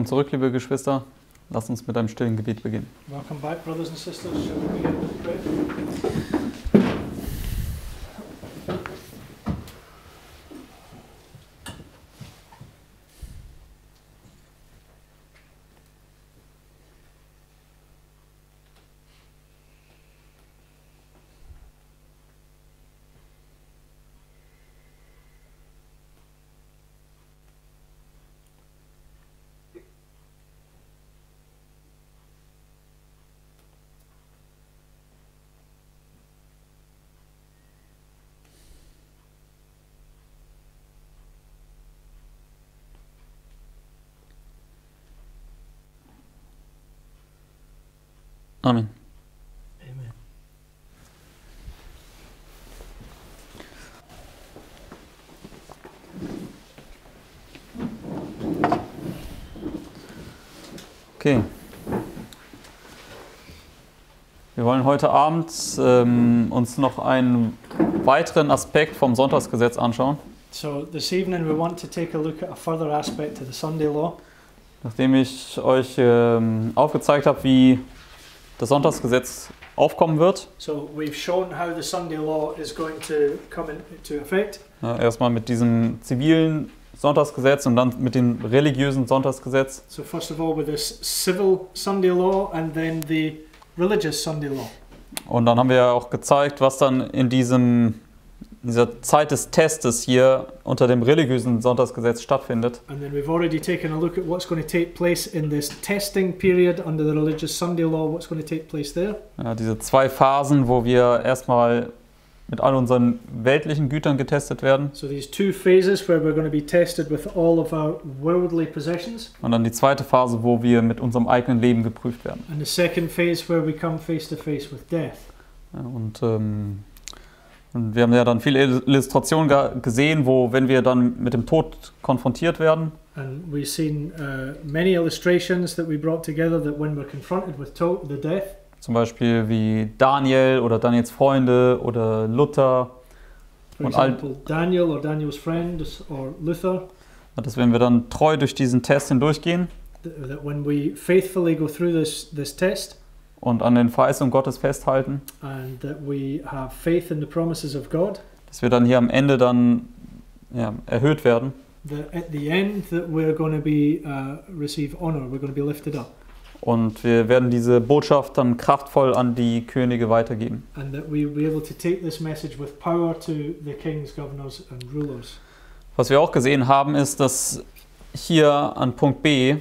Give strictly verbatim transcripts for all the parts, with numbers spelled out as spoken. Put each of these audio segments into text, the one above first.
Willkommen zurück, liebe Geschwister. Lasst uns mit einem stillen Gebet beginnen. Welcome back, brothers and sisters. Shall we begin with prayer? Amen. Amen. Okay. Wir wollen heute Abend ähm, uns noch einen weiteren Aspekt vom Sonntagsgesetz anschauen. So this evening we want to take a look at a further aspect to the Sunday law. Nachdem ich euch ähm, aufgezeigt habe, wie das Sonntagsgesetz aufkommen wird. So we've shown how the Sunday law is going to come into effect. Ja, erstmal mit diesem zivilen Sonntagsgesetz und dann mit dem religiösen Sonntagsgesetz. So first of all with this civil Sunday law and then the religious Sunday law. Und dann haben wir ja auch gezeigt, was dann in diesem in dieser Zeit des Testes hier unter dem religiösen Sonntagsgesetz stattfindet. And then we've already taken a look at what's going to take place in this testing period under the religious Sunday law, what's going to take place there. Ja, diese zwei Phasen, wo wir erstmal mit all unseren weltlichen Gütern getestet werden. So these two phases where we're going to be tested with all of our worldly possessions. Und dann die zweite Phase, wo wir mit unserem eigenen Leben geprüft werden. And the second phase where we come face to face with death. Ja, und, ähm, und wir haben ja dann viele Illustrationen ge- gesehen, wo, wenn wir dann mit dem Tod konfrontiert werden, And we've seen uh, many illustrations that we brought together that when we're confronted with to- the death, zum Beispiel wie Daniel oder Daniels Freunde oder Luther, for Und all- example, Daniel or Daniel's friends or Luther, dass wenn wir dann treu durch diesen Test hindurchgehen th- that when we faithfully go through this, this test und an den Verheißungen Gottes festhalten, and that we have faith in the promises of God, dass wir dann hier am Ende dann ja, erhöht werden. that at the end that we're going to be uh, receive honor, we're going to be lifted up, Und wir werden diese Botschaft dann kraftvoll an die Könige weitergeben. and that we will be able to take this message with power to the kings, governors and rulers. Was wir auch gesehen haben, ist, dass hier an Punkt B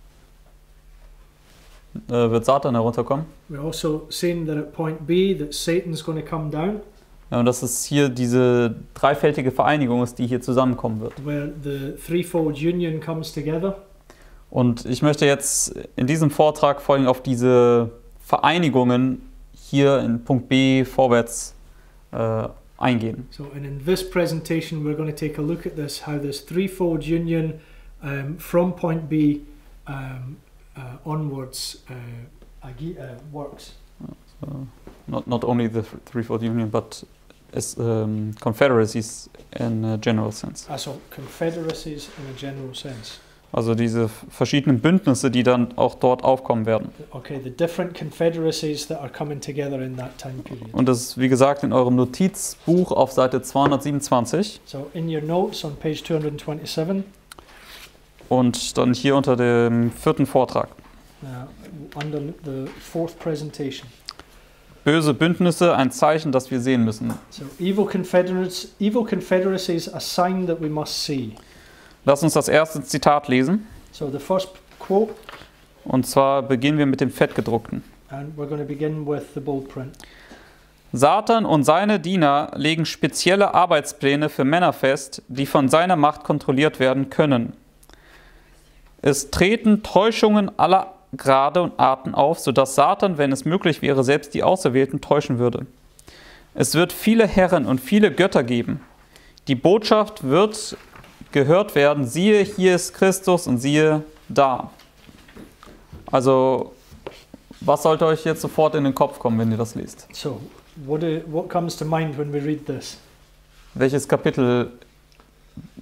äh, wird Satan herunterkommen. We're also seeing that at point B that Satan's going to come down, Ja, und dass es hier diese dreifältige Vereinigung ist, die hier zusammenkommen wird. where the threefold union comes together. Und ich möchte jetzt in diesem Vortrag vor allem auf diese Vereinigungen hier in Punkt B vorwärts äh, eingehen. So, and in this presentation, we're going to take a look at this, how this threefold union um, from point B um, uh, onwards uh, agi- uh, works. So, not, not only the threefold union, but as um, confederacies in a general sense. Also confederacies in a general sense. Also diese verschiedenen Bündnisse, die dann auch dort aufkommen werden. Okay, the different confederacies that are coming together in that time period. Und das ist, wie gesagt, in eurem Notizbuch auf Seite zweihundertsiebenundzwanzig So in your notes on page two twenty-seven, und dann hier unter dem vierten Vortrag. uh, under the fourth presentation. Böse Bündnisse, ein Zeichen, das wir sehen müssen. So evil confederates, evil confederacies, a sign that we must see. Lass uns das erste Zitat lesen. So the first quote, Und zwar beginnen wir mit dem Fettgedruckten. and we're going to begin with the bold print. Satan und seine Diener legen spezielle Arbeitspläne für Männer fest, die von seiner Macht kontrolliert werden können. Es treten Täuschungen aller Grade und Arten auf, sodass Satan, wenn es möglich wäre, selbst die Auserwählten täuschen würde. Es wird viele Herren und viele Götter geben. Die Botschaft wird gehört werden, siehe, hier ist Christus und siehe, da. Also, was sollte euch jetzt sofort in den Kopf kommen, wenn ihr das liest? So, what, do, what comes to mind when we read this? Welches Kapitel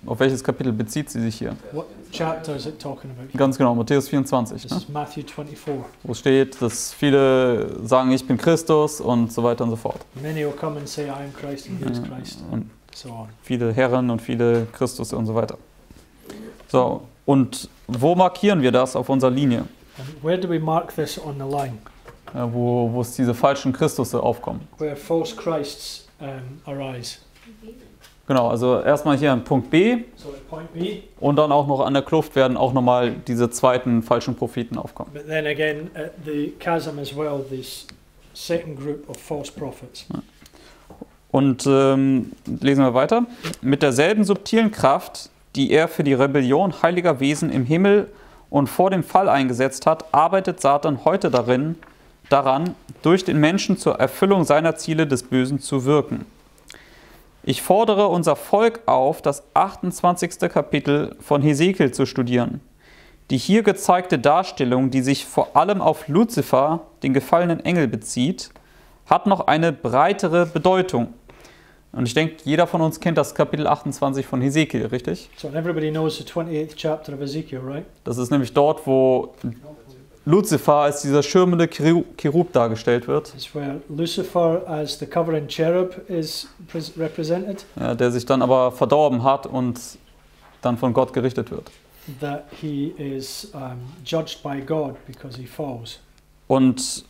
auf welches Kapitel bezieht sie sich hier? What chapter is it talking about? Ganz genau, Matthäus vierundzwanzig, This ne? is Matthew twenty-four. Wo steht, dass viele sagen, ich bin Christus und so weiter und so fort. Many will come and say, I am Christ, and he is Christ, Und and so on. viele Herren und viele Christus und so weiter. So, und wo markieren wir das auf unserer Linie? And where do we mark this on the line? Ja, wo, wo es diese falschen Christusse aufkommen. Where false Christs um, arise. Genau, also erstmal hier an Punkt B So at point B, und dann auch noch an der Kluft werden auch nochmal diese zweiten falschen Propheten aufkommen. but then again at the chasm as well, this second group of false prophets. Und ähm, lesen wir weiter. Mit derselben subtilen Kraft, die er für die Rebellion heiliger Wesen im Himmel und vor dem Fall eingesetzt hat, arbeitet Satan heute darin, daran, durch den Menschen zur Erfüllung seiner Ziele des Bösen zu wirken. Ich fordere unser Volk auf, das achtundzwanzigste Kapitel von Hesekiel zu studieren. Die hier gezeigte Darstellung, die sich vor allem auf Luzifer, den gefallenen Engel, bezieht, hat noch eine breitere Bedeutung. Und ich denke, jeder von uns kennt das Kapitel achtundzwanzig von Hesekiel, richtig? So everybody knows the twenty-eighth chapter of Ezekiel, right? Das ist nämlich dort, wo Luzifer als dieser schirmende Cherub dargestellt wird, It's where Lucifer as the covering cherub is pres- represented, ja, der sich dann aber verdorben hat und dann von Gott gerichtet wird. that he is um, judged by God because he falls. Und,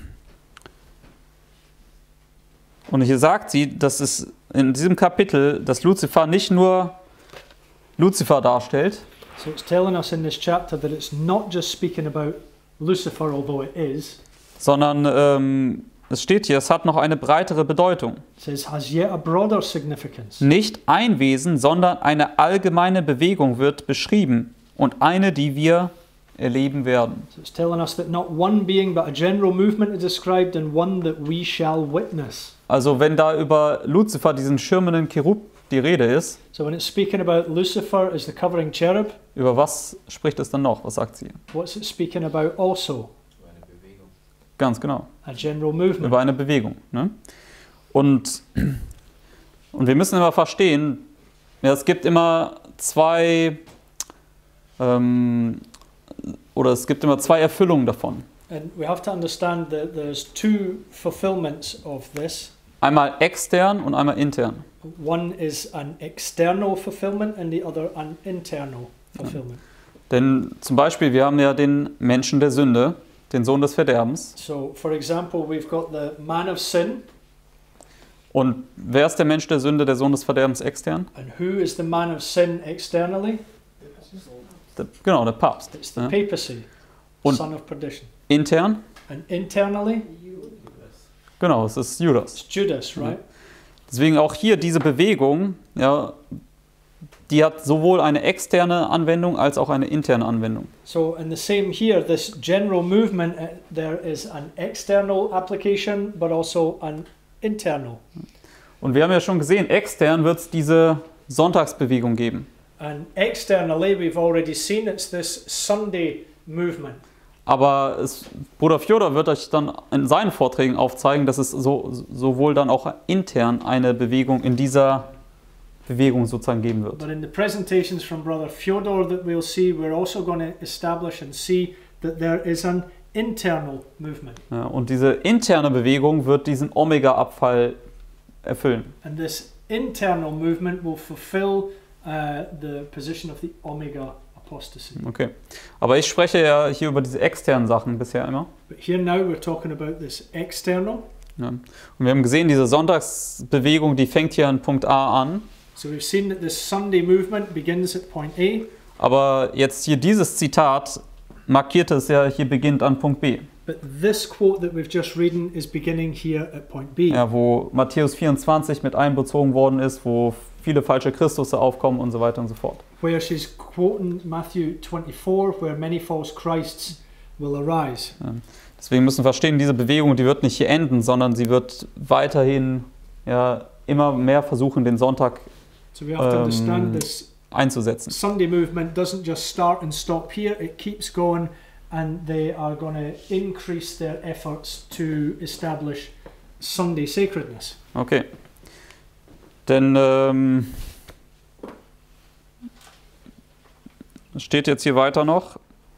und hier sagt sie, dass es in diesem Kapitel, dass Luzifer nicht nur Luzifer darstellt, So it's telling us in this chapter that it's not just speaking about Lucifer, although it is. sondern ähm, es steht hier, es hat noch eine breitere Bedeutung. It says has yet a broader significance. Nicht ein Wesen, sondern eine allgemeine Bewegung wird beschrieben und eine, die wir erleben werden. So it's telling us that not one being but a general movement is described and one that we shall witness. Also wenn da über Luzifer, diesen schirmenden Cherub, die Rede ist, So when it's speaking about Lucifer as the covering cherub, über was spricht es dann noch? Was sagt sie? what's it speaking about also? Ganz genau, A general movement. über eine Bewegung. Ne? Und, und wir müssen immer verstehen, ja, es gibt immer zwei, ähm, oder es gibt immer zwei Erfüllungen davon. And we have to understand that there's two fulfillments of this. Einmal extern und einmal intern. One is an external fulfillment and the other an internal fulfillment. Denn zum Beispiel, wir haben ja den Menschen der Sünde, den Sohn des Verderbens. So, for example, we've got the man of sin. Und wer ist der Mensch der Sünde, der Sohn des Verderbens extern? And who is the man of sin externally? Der, genau, der Papst. It's the Ja. papacy, Und- son of perdition. Intern? And internally, Genau, es ist Judas. it's Judas, right? Deswegen auch hier diese Bewegung, ja, die hat sowohl eine externe Anwendung als auch eine interne Anwendung. So, and the same here, this general movement, uh, there is an external application, but also an internal. Und wir haben ja schon gesehen, extern wird es diese Sonntagsbewegung geben. And externally, we've already seen it's this Sunday movement. Aber es, Bruder Fjodor wird euch dann in seinen Vorträgen aufzeigen, dass es so, sowohl dann auch intern eine Bewegung in dieser Bewegung sozusagen geben wird. But in the presentations from Brother Fyodor that we'll see, we're also going to establish and see that there is an internal movement. Ja, und diese interne Bewegung wird diesen Omega-Abfall erfüllen. And this internal movement will fulfill uh, the position of the Omega apostasy. Okay. Aber ich spreche ja hier über diese externen Sachen bisher immer. But here now we're talking about this external. Ja. Und wir haben gesehen, diese Sonntagsbewegung, die fängt hier an Punkt A an. So we've seen that this Sunday movement begins at point A. Aber jetzt hier dieses Zitat markiert es ja, hier beginnt an Punkt B. But this quote that we've just read is beginning here at point B. Ja, wo Matthäus vierundzwanzig mit einbezogen worden ist, wo viele falsche Christusse aufkommen und so weiter und so fort. Where she's quoting Matthew twenty-four, where many false Christs will arise. Ja. Deswegen müssen wir verstehen, diese Bewegung, die wird nicht hier enden, sondern sie wird weiterhin ja, immer mehr versuchen, den Sonntag So we have to Um, understand this einzusetzen. Sunday movement doesn't just start and stop here, it keeps going, and they are going to increase their efforts to establish Sunday sacredness. Okay. Denn ähm, steht jetzt hier weiter noch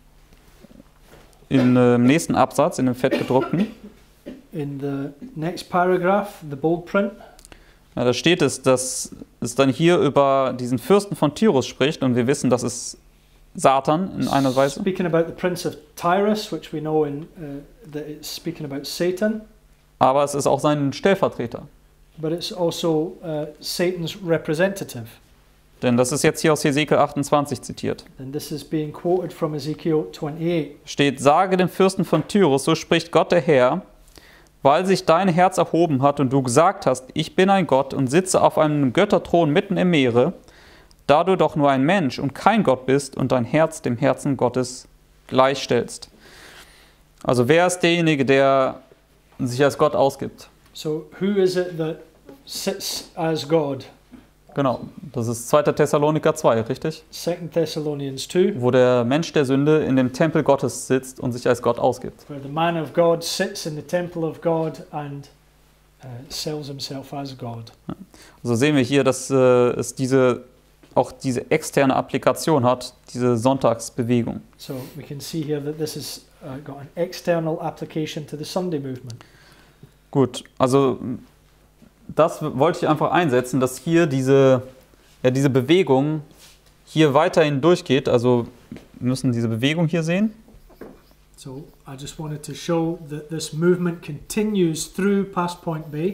in, äh, im nächsten Absatz, in dem fettgedruckten. In the next paragraph, the bold print. Ja, da steht es, dass es dann hier über diesen Fürsten von Tyrus spricht und wir wissen, das ist Satan in einer Weise. Speaking about the prince of Tyrus, which we know in uh, that it's speaking about Satan. Aber es ist auch sein Stellvertreter. But it's also uh, Satan's representative. Denn das ist jetzt hier aus Hesekiel achtundzwanzig zitiert. And this is being quoted from Ezekiel twenty-eight. Steht, sage dem Fürsten von Tyrus, so spricht Gott der Herr, weil sich dein Herz erhoben hat und du gesagt hast, ich bin ein Gott und sitze auf einem Götterthron mitten im Meere, da du doch nur ein Mensch und kein Gott bist und dein Herz dem Herzen Gottes gleichstellst. Also wer ist derjenige, der sich als Gott ausgibt? So who is it that sits as God? Genau, das ist zweiter Thessaloniker zwei, richtig? Second Thessalonians two. Wo der Mensch der Sünde in dem Tempel Gottes sitzt und sich als Gott ausgibt. Where the man of God sits in the temple of God and uh, sells himself as God. Also sehen wir hier, dass äh, es diese, auch diese externe Applikation hat, diese Sonntagsbewegung. So we can see here that this has uh, got an external application to the Sunday movement. Gut, also das wollte ich einfach einsetzen, dass hier diese, ja, diese Bewegung hier weiterhin durchgeht. Also wir müssen diese Bewegung hier sehen. So I just wanted to show that this movement continues through past Point B.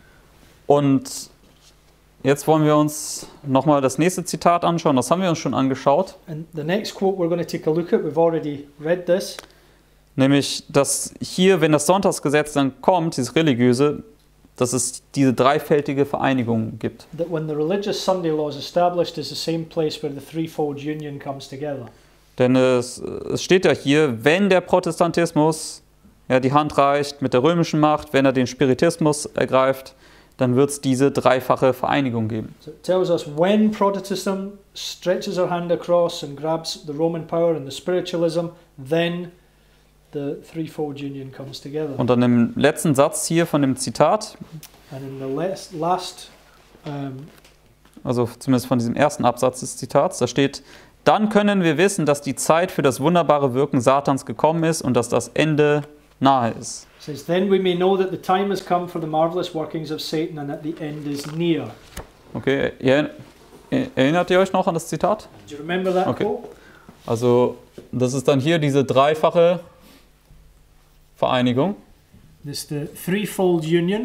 Und jetzt wollen wir uns nochmal das nächste Zitat anschauen. Das haben wir uns schon angeschaut. And the next quote we're going to take a look at, we've already read this. Nämlich, dass hier, wenn das Sonntagsgesetz dann kommt, dieses religiöse, dass es diese dreifältige Vereinigung gibt. That when the religious Sunday law is established is the same place where the threefold union comes together. Denn es, es steht ja hier, wenn der Protestantismus ja, die Hand reicht mit der römischen Macht, wenn er den Spiritismus ergreift, dann wird es diese dreifache Vereinigung geben. So it tells us when Protestantism stretches our hand across and grabs the Roman power and the spiritualism, then the threefold union comes together. Und dann im letzten Satz hier von dem Zitat, And in the last, last um, also zumindest von diesem ersten Absatz des Zitats, da steht, dann können wir wissen, dass die Zeit für das wunderbare Wirken Satans gekommen ist und dass das Ende nahe ist. says, then we may know that the time has come for the marvelous workings of Satan and that the end is near. Okay, ihr, erinnert ihr euch noch an das Zitat? Do you remember that Okay. quote? Also das ist dann hier diese dreifache Vereinigung. This the threefold union.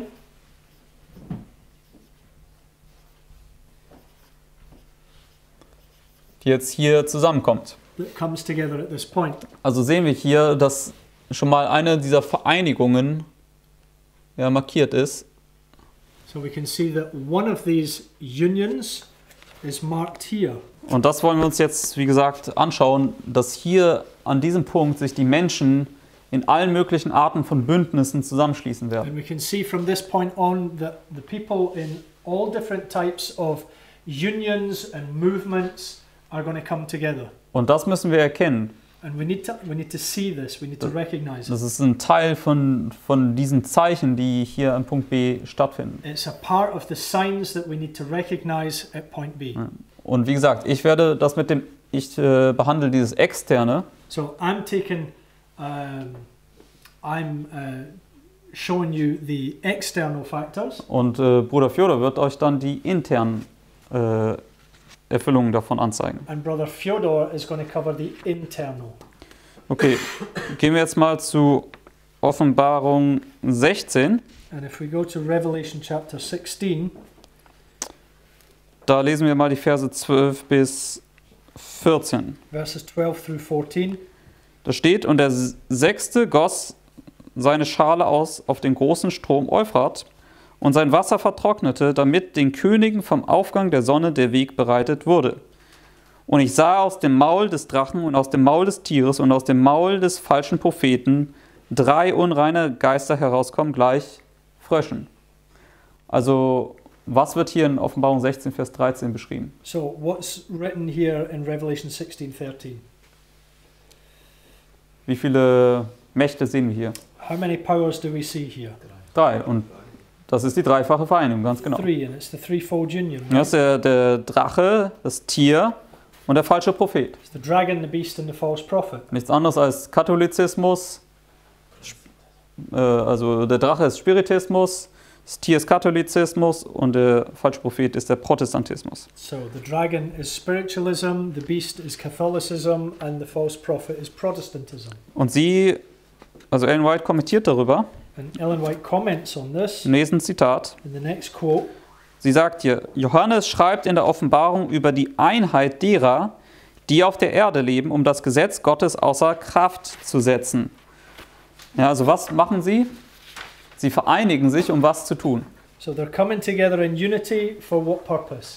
Die jetzt hier zusammenkommt. That comes together at this point. Also sehen wir hier, dass schon mal eine dieser Vereinigungen ja, markiert ist. So we can see that one of these unions is marked here. Und das wollen wir uns jetzt, wie gesagt, anschauen, dass hier an diesem Punkt sich die Menschen in allen möglichen Arten von Bündnissen zusammenschließen werden. And we can see from this point on that the people in all different types of unions and movements are going to come together. Und das müssen wir erkennen. And we need to we need to see this, we need to recognize Das it. ist ein Teil von, von diesen Zeichen, die hier an Punkt B stattfinden. It's a part of the signs that we need to recognize at point B. Und wie gesagt, ich werde das mit dem, ich äh, behandle dieses Externe. So I'm taking, um, I'm uh, showing you the external factors, Und äh, Bruder Fjodor wird euch dann die internen äh, Erfüllungen davon anzeigen. and Brother Fyodor is going to cover the internal. Okay, gehen wir jetzt mal zu Offenbarung sechzehn. And if we go to Revelation chapter sixteen, Da lesen wir mal die Verse zwölf bis vierzehn. verses twelve through fourteen. Da steht, und der Sechste goss seine Schale aus auf den großen Strom Euphrat und sein Wasser vertrocknete, damit den Königen vom Aufgang der Sonne der Weg bereitet wurde. Und ich sah aus dem Maul des Drachen und aus dem Maul des Tieres und aus dem Maul des falschen Propheten drei unreine Geister herauskommen, gleich Fröschen. Also, was wird hier in Offenbarung sechzehn, Vers dreizehn beschrieben? So what's written here in Revelation sixteen thirteen? Wie viele Mächte sehen wir hier? How many powers do we see here? Drei. Und das ist die dreifache Vereinigung, ganz genau. Three, and it's the threefold union. Das ist der, der Drache, das Tier und der falsche Prophet. It's the dragon, the beast and the false prophet. Nichts anderes als Katholizismus, äh, also der Drache ist Spiritismus, das Tier ist Katholizismus und der falsche Prophet ist der Protestantismus. So the dragon is spiritualism, the beast is Catholicism and the false prophet is Protestantism. Und sie, also Ellen White kommentiert darüber, And Ellen White comments on this im nächsten Zitat. in the next quote. Sie sagt hier, Johannes schreibt in der Offenbarung über die Einheit derer, die auf der Erde leben, um das Gesetz Gottes außer Kraft zu setzen. Ja, also was machen sie? Sie vereinigen sich, um was zu tun. So they're coming together in unity for what purpose?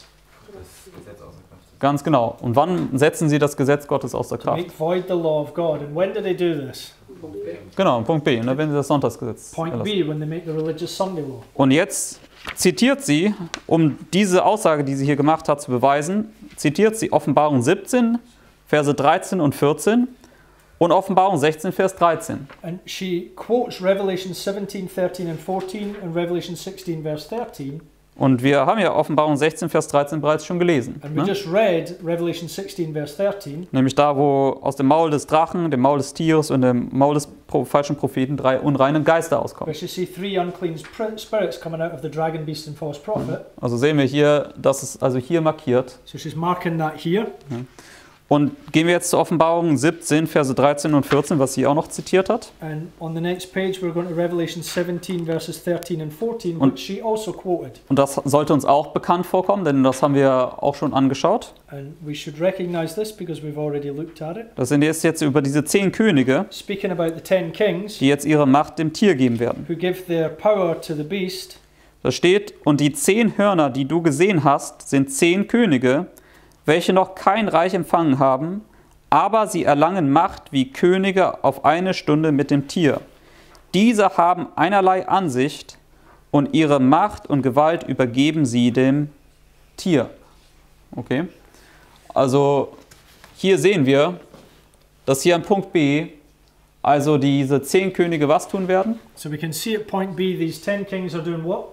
Ganz genau. Und wann setzen sie das Gesetz Gottes außer To Kraft? make void the law of God. And when do they do this? Genau, Punkt B, ne, wenn sie das Sonntagsgesetz Point erlassen. B, when they make the religious Sunday law. Und jetzt zitiert sie, um diese Aussage, die sie hier gemacht hat, zu beweisen, zitiert sie Offenbarung siebzehn, Verse dreizehn und vierzehn und Offenbarung sechzehn, Vers dreizehn. And she quotes Revelation seventeen, thirteen and fourteen and Revelation sixteen verse thirteen. Und wir haben ja Offenbarung sechzehn, Vers dreizehn bereits schon gelesen. And we Ne? just read Revelation sixteen verse thirteen. Nämlich da, wo aus dem Maul des Drachen, dem Maul des Tieres und dem Maul des Pro- falschen Propheten drei unreine Geister auskommen. Where you see three unclean spir- spirits coming out of the dragon, beast and false prophet. Also sehen wir hier, das ist also hier markiert. So she's marking that here. Und gehen wir jetzt zur Offenbarung siebzehn, Verse dreizehn und vierzehn, was sie auch noch zitiert hat. And on the next page we're going to Revelation seventeen verses thirteen and fourteen, Und- which she also quoted. Und das sollte uns auch bekannt vorkommen, denn das haben wir auch schon angeschaut. And we should recognize this because we've already looked at it. Das sind jetzt, jetzt über diese zehn Könige, Speaking about the ten kings die jetzt ihre Macht dem Tier geben werden. who give their power to the beast. Da steht, und die zehn Hörner, die du gesehen hast, sind zehn Könige, welche noch kein Reich empfangen haben, aber sie erlangen Macht wie Könige auf eine Stunde mit dem Tier. Diese haben einerlei Ansicht und ihre Macht und Gewalt übergeben sie dem Tier. Okay? Also hier sehen wir, dass hier an Punkt B, also diese zehn Könige was tun werden? So we can see at point B these ten kings are doing what?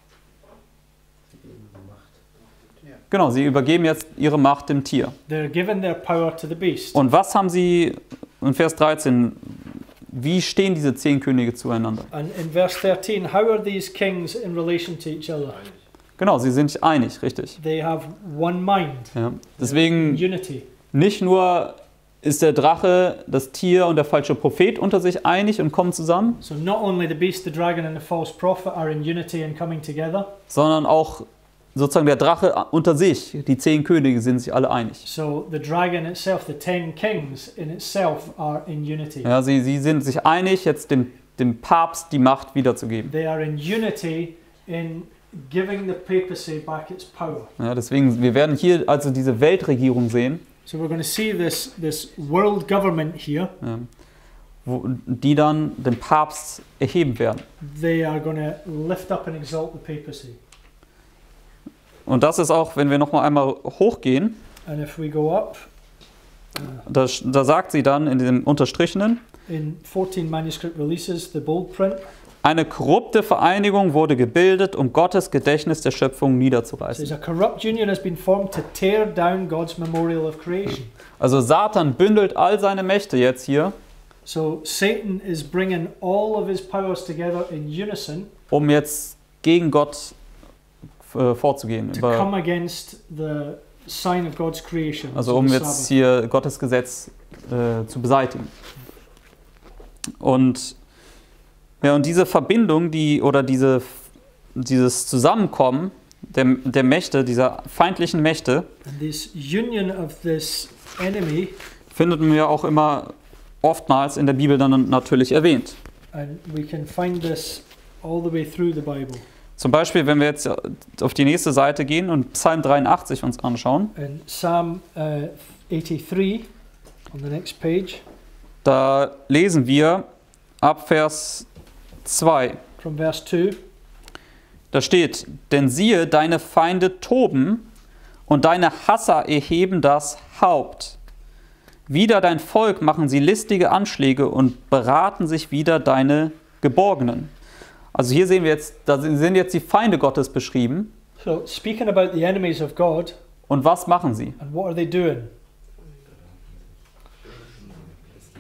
Genau, sie übergeben jetzt ihre Macht dem Tier. They're giving their power to the beast. Und was haben sie in Vers dreizehn, wie stehen diese zehn Könige zueinander? And in verse thirteen, how are these kings in relation to each other? Genau, sie sind sich einig, richtig. They have one mind, Ja. Deswegen unity. nicht nur ist der Drache, das Tier und der falsche Prophet unter sich einig und kommen zusammen, So not only the beast, the dragon and the false prophet are in unity and coming together. sondern auch sozusagen der Drache unter sich, die zehn Könige sind sich alle einig. So the dragon itself, the ten kings in itself are in unity. Ja, sie, sie sind sich einig, jetzt dem, dem Papst die Macht wiederzugeben. They are in unity in giving the papacy back its power. Ja, deswegen, wir werden hier also diese Weltregierung sehen, So we're going to see this, this world government here. ja, wo, die dann den Papst erheben werden. They are going to lift up and exalt the papacy. Und das ist auch, wenn wir noch mal einmal hochgehen, And if we go up, da, da sagt sie dann in dem Unterstrichenen, in fourteen manuscript releases, the bold print, eine korrupte Vereinigung wurde gebildet, um Gottes Gedächtnis der Schöpfung says niederzureißen. a corrupt union has been formed to tear down God's memorial of creation. Also Satan bündelt all seine Mächte jetzt hier, So Satan is bringing all of his powers together in unison um jetzt gegen Gott äh, vorzugehen. to Über, come against the sign of God's creation. also so um the jetzt Sabbath. hier Gottes Gesetz äh, zu beseitigen. Und, ja, und diese Verbindung, die, oder diese, dieses Zusammenkommen der, der Mächte, dieser feindlichen Mächte, And this union of this enemy, findet man ja auch immer oftmals in der Bibel dann natürlich erwähnt. and we can find this all the way through the Bible. Zum Beispiel, wenn wir jetzt auf die nächste Seite gehen und Psalm dreiundachtzig uns anschauen, In Psalm uh, eighty-three, on the next page, da lesen wir ab Vers zwei. from verse two, Da steht, denn siehe, deine Feinde toben und deine Hasser erheben das Haupt. Wider dein Volk machen sie listige Anschläge und beraten sich wider deine Geborgenen. Also hier sehen wir jetzt, da sind jetzt die Feinde Gottes beschrieben. so speaking about the enemies of God, Und was machen sie? and what are they doing?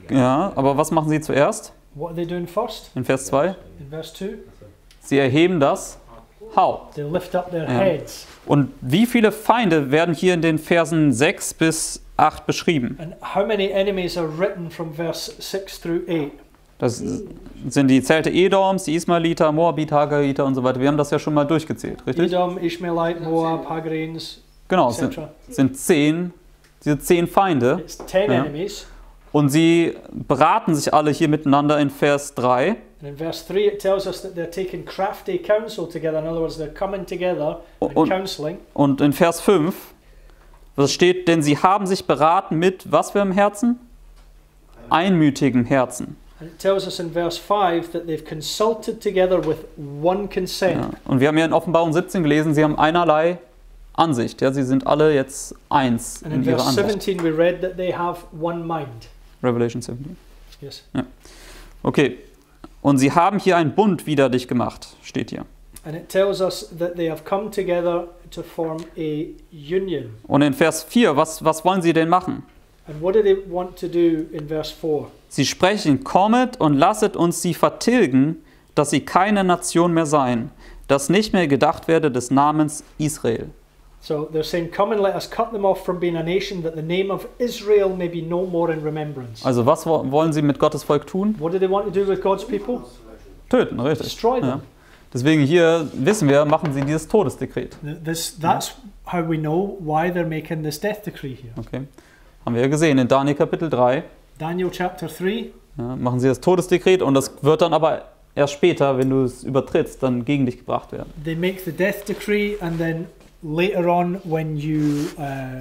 Ja, aber was machen sie zuerst? What are they doing first? In Vers zwei? In verse two, Sie erheben das Haupt. they lift up their Ja. heads. Und wie viele Feinde werden hier in den Versen sechs bis acht beschrieben? And how many enemies are written from verse six through eight? Das sind die Zelte Edoms, die Ismaeliter, Moabiter, Hagariter und so weiter. Wir haben das ja schon mal durchgezählt, richtig? Edom, Ishmaelite, Moab, Hagarenes, Genau, es sind, et cetera. sind zehn, diese zehn Feinde. It's ten Ja. enemies. Und sie beraten sich alle hier miteinander in Vers drei. And in verse three, it tells us that they're taking crafty counsel together. In other words, they're coming together and Und- counseling. Und in Vers fünf, was steht, denn sie haben sich beraten mit, was für einem Herzen? Einmütigem Herzen. And it tells us in verse five that they've consulted together with one consent. Ja. Und wir haben ja in Offenbarung siebzehn gelesen, sie haben einerlei Ansicht. Ja, sie sind alle jetzt eins And in in ihrer verse Ansicht. seventeen, we read that they have one mind. Revelation siebzehn. Yes. Okay. Und sie haben hier einen Bund widerlich gemacht, steht hier. And it tells us that they have come together to form a union. Und in Vers vier, was, was wollen sie denn machen? And what do they want to do in verse four? Sie sprechen, kommet und lasset uns sie vertilgen, dass sie keine Nation mehr seien, dass nicht mehr gedacht werde des Namens Israel. So they're saying, come and let us cut them off from being a nation, that the name of Israel may be no more in remembrance. Also was wo- wollen sie mit Gottes Volk tun? What do they want to do with God's people? Töten, richtig. Destroy them. Ja. Deswegen hier wissen wir, machen sie dieses Todesdekret. This, that's how we know why they're making this death decree here. Okay. Haben wir ja gesehen in Daniel Kapitel drei. Daniel chapter three, Ja, machen sie das Todesdekret und das wird dann aber erst später, wenn du es übertrittst, dann gegen dich gebracht werden. they make the death decree, and then later on, when you uh,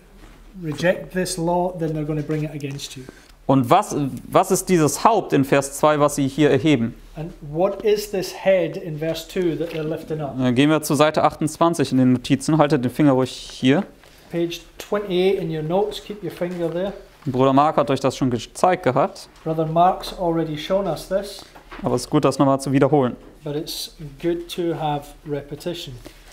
reject this law, then they're going to bring it against you. Und was, was ist dieses Haupt in Vers zwei, was sie hier erheben? And what is this head in verse two that they're lifting up? Dann gehen wir zur Seite achtundzwanzig in den Notizen. Haltet den Finger ruhig hier. Page twenty-eight in your notes, keep your finger there. Bruder Mark hat euch das schon gezeigt gehabt, Brother Mark's already shown us this, aber es ist gut, das nochmal zu wiederholen. but it's good to have repetition.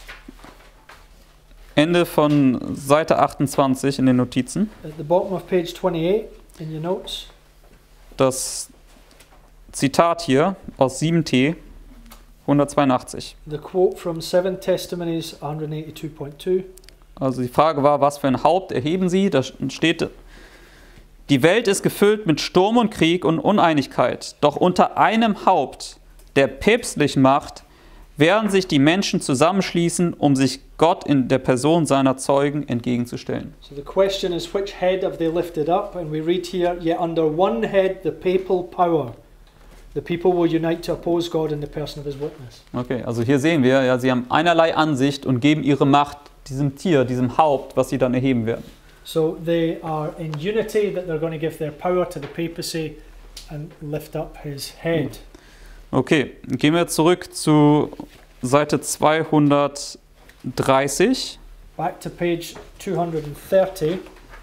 Ende von Seite achtundzwanzig in den Notizen. At the bottom of page twenty-eight in your notes, Das Zitat hier aus sieben T hundertzweiundachtzig. the quote from Seven Testimonies one eighty-two point two. Also die Frage war, was für ein Haupt erheben sie? Da steht, die Welt ist gefüllt mit Sturm und Krieg und Uneinigkeit. Doch unter einem Haupt, der päpstlich macht, werden sich die Menschen zusammenschließen, um sich Gott in der Person seiner Zeugen entgegenzustellen. So the question is, which head have they lifted up? And we read here, yet under one head the papal power. The people will unite to oppose God in the person of his witness. Okay, also hier sehen wir, ja, sie haben einerlei Ansicht und geben ihre Macht diesem Tier, diesem Haupt, was sie dann erheben werden. So they are in unity that they're going to give their power to the papacy and lift up his head. Okay, gehen wir zurück zu Seite zweihundertdreißig. Back to page two thirty.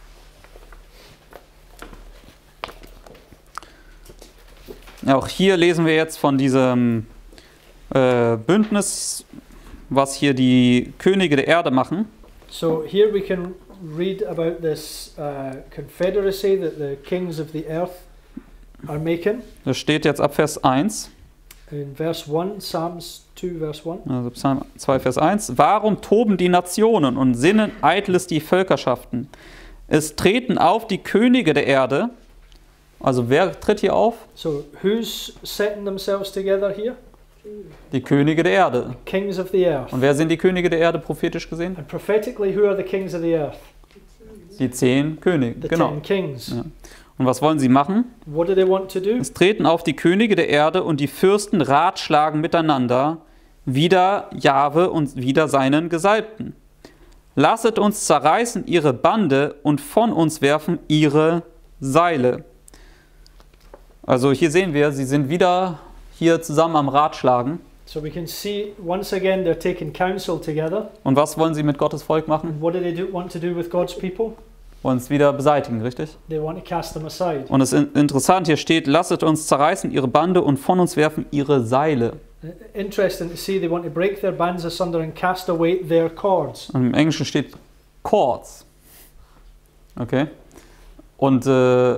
Ja, auch hier lesen wir jetzt von diesem äh, Bündnis, was hier die Könige der Erde machen. So here we can read about this uh, confederacy that the kings of the earth are making. Das steht jetzt ab Vers eins, In verse one, Psalms two, verse one. also Psalm zwei, Vers eins. Warum toben die Nationen und sinnen eitles die Völkerschaften? Es treten auf die Könige der Erde. Also wer tritt hier auf? So who's setting themselves together here? Die Könige der Erde. Kings of the earth. Und wer sind die Könige der Erde prophetisch gesehen? And prophetically, who are the kings of the earth? Die zehn Könige, The genau. ten kings. Ja. Und was wollen sie machen? What do they want to do? Es treten auf die Könige der Erde und die Fürsten ratschlagen miteinander, wider Jahwe und wider seinen Gesalbten. Lasset uns zerreißen ihre Bande und von uns werfen ihre Seile. Also hier sehen wir, sie sind wieder hier zusammen am Ratschlagen. So we can see once again they're taking counsel together. Und was wollen sie mit Gottes Volk machen? And what do they do, want to do with God's people? Wollen es wieder beseitigen, richtig? They want to cast them aside. Und es ist interessant, hier steht, lasset uns zerreißen ihre Bande und von uns werfen ihre Seile. Interesting to see they want to break their bands asunder and cast away their cords. Und im Englischen steht Cords. Okay? Und äh,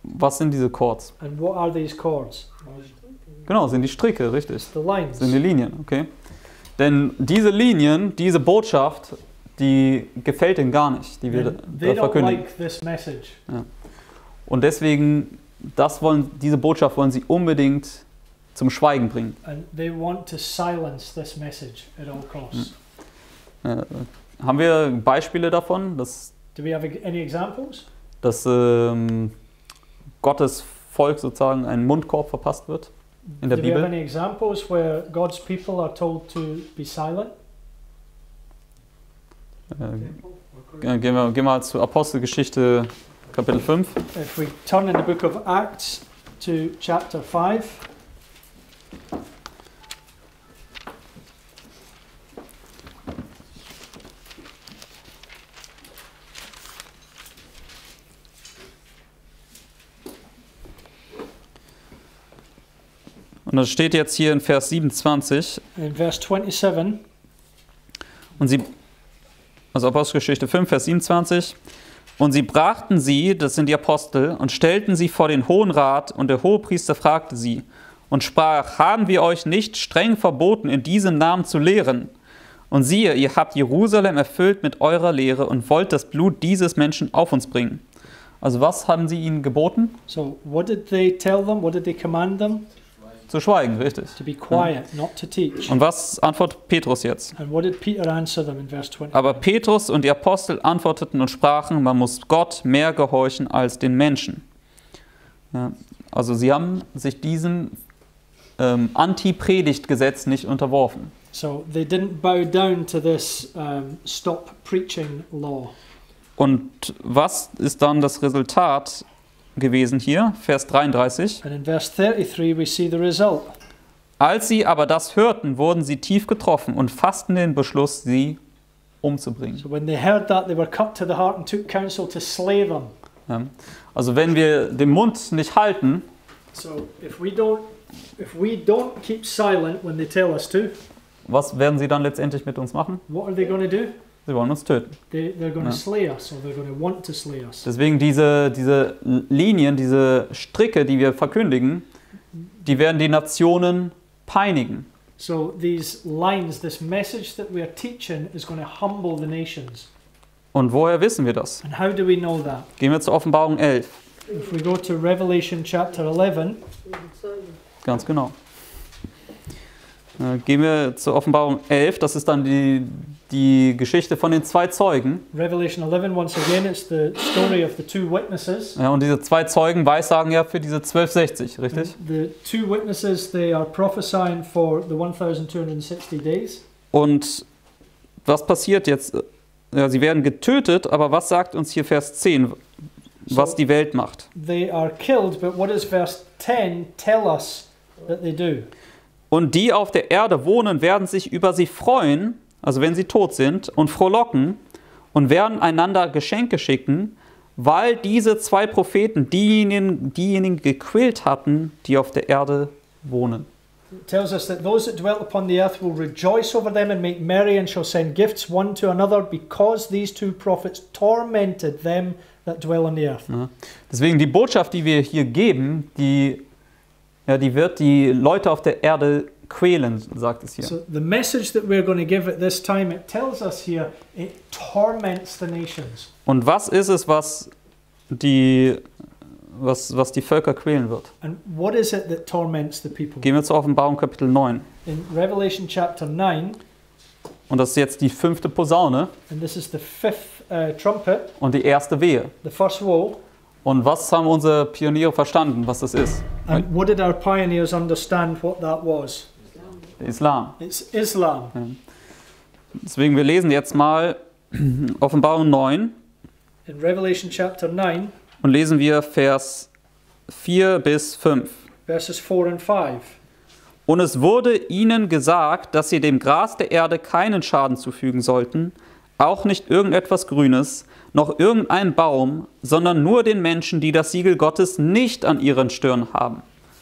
was sind diese Cords? And what are these cords? Genau, sind die Stricke, richtig. It's the lines. Sind die Linien, okay? Denn diese Linien, diese Botschaft, die gefällt ihnen gar nicht, die wir And da they don't verkündigen. like this message. Und deswegen, das wollen, diese Botschaft wollen sie unbedingt zum Schweigen bringen. And they want to silence this message at all costs. Äh, haben wir Beispiele davon, dass, Do we have any examples? dass ähm, Gottes Volk sozusagen einen Mundkorb verpasst wird in der Do we have Bibel? any examples where God's people are told to be silent? Äh, gehen wir, gehen wir zu Apostelgeschichte Kapitel fünf. If we turn in the book of Acts to chapter five. Und das steht jetzt hier in Vers siebenundzwanzig. In verse twenty-seven. Und sie, also Apostelgeschichte fünf, Vers siebenundzwanzig. Und sie brachten sie, das sind die Apostel, und stellten sie vor den Hohen Rat, und der Hohepriester fragte sie und sprach: Haben wir euch nicht streng verboten, in diesem Namen zu lehren? Und siehe, ihr habt Jerusalem erfüllt mit eurer Lehre und wollt das Blut dieses Menschen auf uns bringen. Also was haben sie ihnen geboten? So what did they tell them? What did they command them? Zu schweigen, richtig. To be quiet, not to teach. Und was antwortet Petrus jetzt? And what did Peter answer them in verse twenty? Aber Petrus und die Apostel antworteten und sprachen: Man muss Gott mehr gehorchen als den Menschen. Ja, also sie haben sich diesem ähm, Anti-Predigt-Gesetz nicht unterworfen. So they didn't bow down to this um, stop preaching law. Und was ist dann das Resultat gewesen hier? Vers dreiunddreißig. And in verse thirty-three we see the result. Als sie aber das hörten, wurden sie tief getroffen und fassten den Beschluss, sie umzubringen. So when they heard that, they were cut to the heart and took counsel to slay them. Ja. Also wenn wir den Mund nicht halten, So if we don't, if we don't keep silent when they tell us to, was werden sie dann letztendlich mit uns machen? what are they going to do? Sie wollen uns töten. They, they're going Ja. to slay us, or they're going to want to slay us. Deswegen diese, diese Linien, diese Stricke, die wir verkündigen, die werden die Nationen peinigen. So these lines, this message that we are teaching is going to humble the nations. Und woher wissen wir das? And how do we know that? Gehen wir zur Offenbarung elf. If we go to Revelation chapter eleven, Ganz genau. Äh, Gehen wir zur Offenbarung elf. Das ist dann die, die Geschichte von den zwei Zeugen. Revelation eleven, once again, it's the story of the two witnesses. Ja, und diese zwei Zeugen weissagen ja für diese zwölfhundertsechzig, And richtig? the two witnesses, they are prophesying for the twelve sixty days. Und was passiert jetzt? Ja, sie werden getötet, aber was sagt uns hier Vers zehn, was So- die Welt macht? They are killed, but what does verse ten tell us that they do? Und die auf der Erde wohnen, werden sich über sie freuen, also wenn sie tot sind, und frohlocken und werden einander Geschenke schicken, weil diese zwei Propheten diejenigen, diejenigen gequält hatten, die auf der Erde wohnen. It tells us that those that dwell upon the earth will rejoice over them and make merry and shall send gifts one to another because these two prophets tormented them that dwell on the earth. Ja. Deswegen die Botschaft, die wir hier geben, die, ja, die wird die Leute auf der Erde quälen, sagt es hier. So the message that we're going to give at this time, it tells us here, it torments the nations. Und was ist es, was die, was, was die Völker quälen wird? And what is it that torments the people? Gehen wir zur Offenbarung Kapitel neun. In Revelation chapter nine, Und das ist jetzt die fünfte Posaune and this is the fifth uh, trumpet, und die erste Wehe. the first woe. Und was haben unsere Pioniere verstanden, was das ist? And what did our pioneers understand what that was? Der Islam. It's Islam. Deswegen, wir lesen jetzt mal Offenbarung neun In Revelation chapter nine, und lesen wir Vers vier bis fünf. verses four and five. Und es wurde ihnen gesagt, dass sie dem Gras der Erde keinen Schaden zufügen sollten, auch nicht irgendetwas Grünes, noch irgendein Baum, sondern nur den Menschen, die das Siegel Gottes nicht an ihren Stirn haben.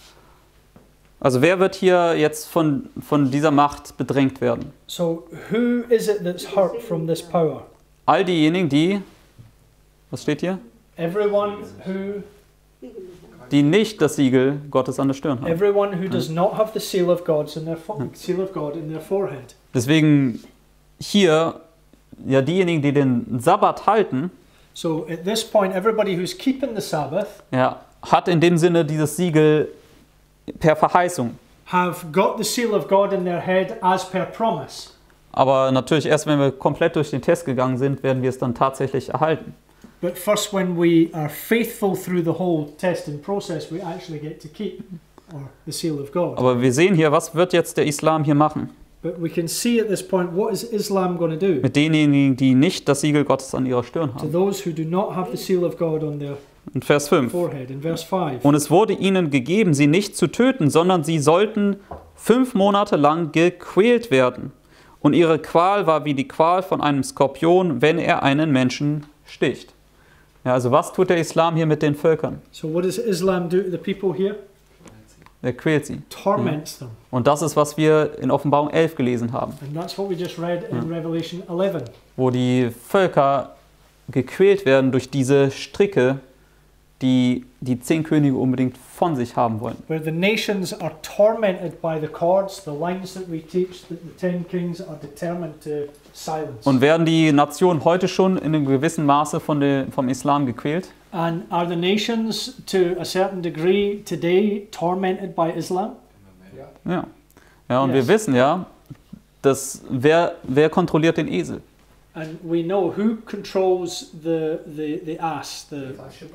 Also wer wird hier jetzt von, von dieser Macht bedrängt werden? So who is it that's hurt from this power? All diejenigen, die, was steht hier? Everyone who die nicht das Siegel Gottes an der Stirn haben. Everyone who does not have the seal of God's in their fo- seal of God in their forehead. Deswegen hier, ja, diejenigen, die den Sabbat halten, So at this point, everybody who's keeping the Sabbath ja, hat in dem Sinne dieses Siegel per Verheißung. have got the seal of God in their head as per promise. Aber natürlich erst, wenn wir komplett durch den Test gegangen sind, werden wir es dann tatsächlich erhalten. But first, when we are faithful through the whole testing process, we actually get to keep or the seal of God. Aber wir sehen hier, was wird jetzt der Islam hier machen? But we can see at this point, what is Islam going to do Mit denjenigen, die nicht das Siegel Gottes an ihrer Stirn to haben. those who do not have the seal of God on their In Vers fünf. forehead? In verse five. Und es wurde ihnen gegeben, sie nicht zu töten, sondern sie sollten fünf Monate lang gequält werden. Und ihre Qual war wie die Qual von einem Skorpion, wenn er einen Menschen sticht. Ja, also was tut der Islam hier mit den Völkern? So what does Islam do to the people here? Er quält sie. Torments them. Und das ist, was wir in Offenbarung elf gelesen haben, And that's what we just read in Revelation eleven. wo die Völker gequält werden durch diese Stricke, die die zehn Könige unbedingt von sich haben wollen. Where the nations are tormented by the cords, the lines that we teach that the ten kings are determined to silence. Und werden die Nationen heute schon in einem gewissen Maße von der, vom Islam gequält? And are the nations to a certain degree today tormented by Islam? Ja. Ja, und Yes. wir wissen ja, dass wer, wer kontrolliert den Esel? And we know who controls the, the, the ass, the,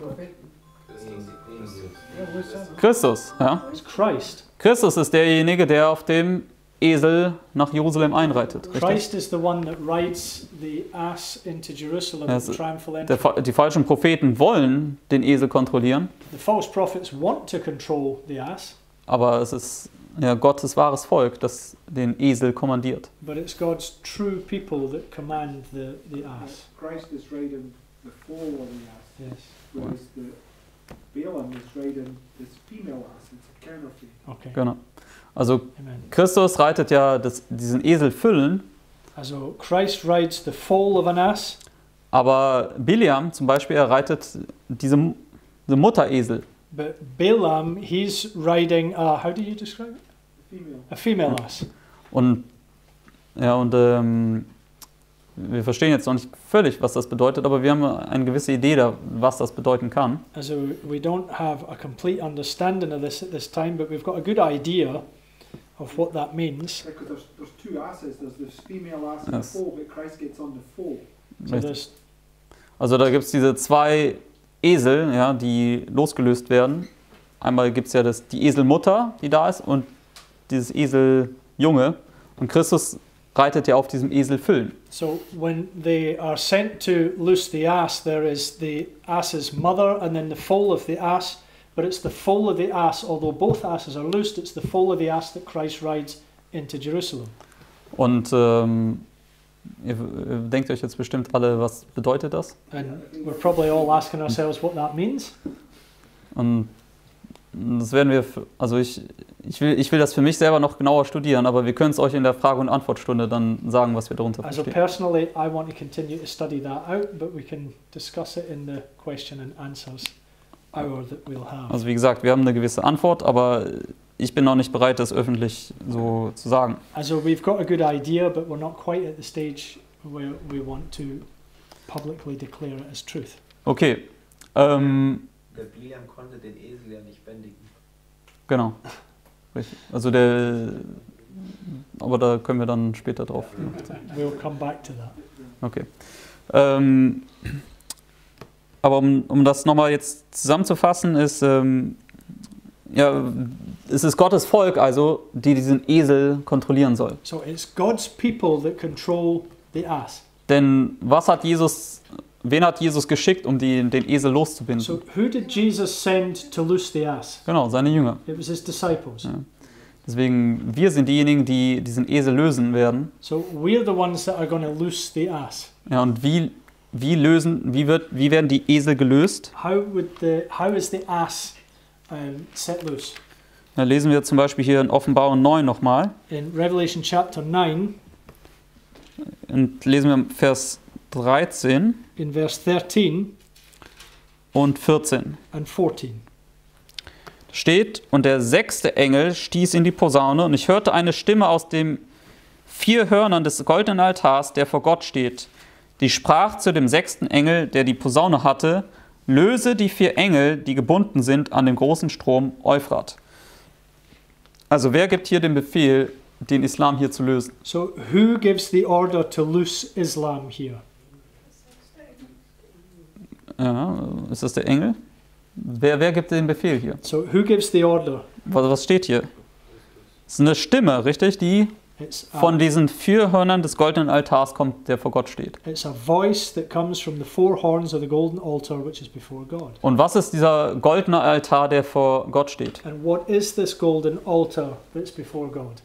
Christus. Ja? it's Christ. Christus ist derjenige, der auf dem Esel nach Jerusalem einreitet. Richtig? Christ is the one that rides the ass into Jerusalem Yes. in triumphal Der, entry. fa- die falschen Propheten wollen den Esel kontrollieren, The false prophets want to control the ass, aber es ist ja, Gottes wahres Volk, das den Esel kommandiert. but it's God's true people that command the, the ass. Christ is riding the foal of the ass, Yes. whereas the Balaam is riding this female ass. It's a counterfeit. Okay. Genau. Also Amen. Christus reitet ja das, diesen Esel Füllen, Also Christ rides the foal of an ass, aber Biliam zum Beispiel, er reitet diese, diese Mutteresel. but Balaam, he's riding, uh, how do you describe it? Female. A female ass. Und, ja, und ähm, wir verstehen jetzt noch nicht völlig, was das bedeutet, aber wir haben eine gewisse Idee, da, was das bedeuten kann. Also we don't have a complete understanding of this at this time, but we've got a good idea of what that means. Because there's, there's two asses. There's this female ass and Yes. the foal, but Christ gets on the foal. So Richtig. there's Also da gibt es diese zwei Esel, ja, die losgelöst werden. Einmal gibt es ja das, die Eselmutter, die da ist, und dieses Eseljunge. Und Christus reitet ja auf diesem Esel Füllen. So when they are sent to loose the ass, there is the ass's mother and then the foal of the ass. But it's the foal of the ass, although both asses are loosed, it's the foal of the ass that Christ rides into Jerusalem. Und ähm, ihr, ihr denkt euch jetzt bestimmt alle, was bedeutet das? And we're probably all asking ourselves what that means. Und das werden wir, f- also ich, ich, will, ich will das für mich selber noch genauer studieren, aber wir können es euch in der Frage- und Antwortstunde dann sagen, was wir darunter Also verstehen. personally, I want to continue to study that out, but we can discuss it in the question and answers hour that we'll have. Also wie gesagt, wir haben eine gewisse Antwort, aber ich bin noch nicht bereit, das öffentlich so zu sagen. Also we've got a good idea, but we're not quite at the stage where we want to publicly declare it as truth. Okay, ähm, Der Biliam konnte den Esel ja nicht bändigen. genau. Richtig. Also der, aber da können wir dann später drauf. We'll come back to that. Okay. Ähm, aber um, um das nochmal jetzt zusammenzufassen, ist, ähm, ja, es ist Gottes Volk also, die diesen Esel kontrollieren soll. So it's God's people that control the ass. Denn was hat Jesus, wen hat Jesus geschickt, um die, den Esel loszubinden? So who did Jesus send to loose the ass? Genau, seine Jünger. It was his disciples. Ja. Deswegen, wir sind diejenigen, die diesen Esel lösen werden. So we're the ones that are going to loose the ass. Ja, und wie, wie lösen, wie wird, wie werden die Esel gelöst? How would the how is the ass um, set loose? Da lesen wir zum Beispiel hier in Offenbarung neun nochmal. In Revelation chapter nine, Und lesen wir Vers dreizehn in verse thirteen und vierzehn. and fourteen. steht, und der sechste Engel stieß in die Posaune, und ich hörte eine Stimme aus den vier Hörnern des goldenen Altars, der vor Gott steht, die sprach zu dem sechsten Engel, der die Posaune hatte: Löse die vier Engel, die gebunden sind an dem großen Strom Euphrat. Also wer gibt hier den Befehl, den Islam hier zu lösen? So who gives the order to loose Islam here? Ja, ist das der Engel? Wer, wer gibt den Befehl hier? So who gives the order? Was, was steht hier? Es ist eine Stimme, richtig, die It's a, von diesen vier Hörnern des goldenen Altars kommt, der vor Gott steht. it's a voice that comes from the four horns of the golden altar which is before God. Und was ist dieser goldene Altar, der vor Gott steht? And what is this golden altar that's before God?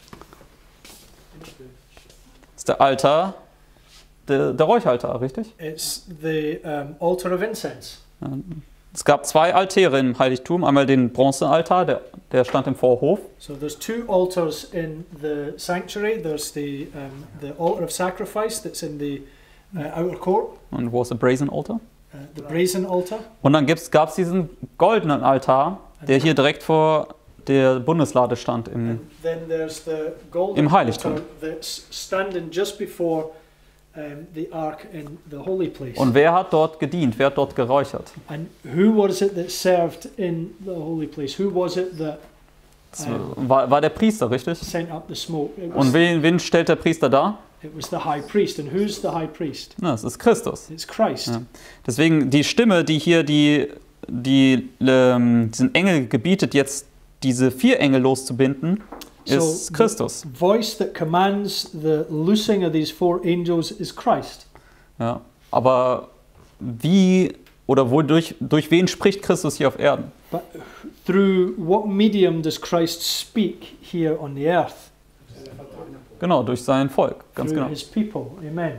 Das ist der Altar, der, der Räucheraltar, richtig? It's the um, altar of incense. Es gab zwei Altäre im Heiligtum, einmal den Bronzealtar, der, der stand im Vorhof. So there's two altars in the sanctuary. There's the um, the altar of sacrifice that's in the uh, outer court, Und wo ist der Brazen Altar? uh, the brazen altar. Und dann gab es diesen goldenen Altar, der hier direkt vor der Bundeslade stand. Im, And then there's the golden Im Heiligtum. altar that's standing just before um, the ark in the holy place. und wer hat dort gedient? Wer hat dort geräuchert? And who was it that served in the holy place? Who was it that Das um, war, war der Priester, richtig? sent up the smoke? It was, Und wen, wen stellt der Priester dar? it was the high priest. And who's the high priest? Na, es ist Christus. It's Christ. Ja. Deswegen die Stimme, die hier die, die, ähm, diesen Engel gebietet, jetzt diese vier Engel loszubinden, ist So, Christus. The voice that commands the loosing of these four angels is Christ. Ja. Aber wie oder wodurch, durch wen spricht Christus hier auf Erden? But through what medium does Christ speak here on the earth? Genau, durch sein Volk. Ganz Through genau. his people. Amen.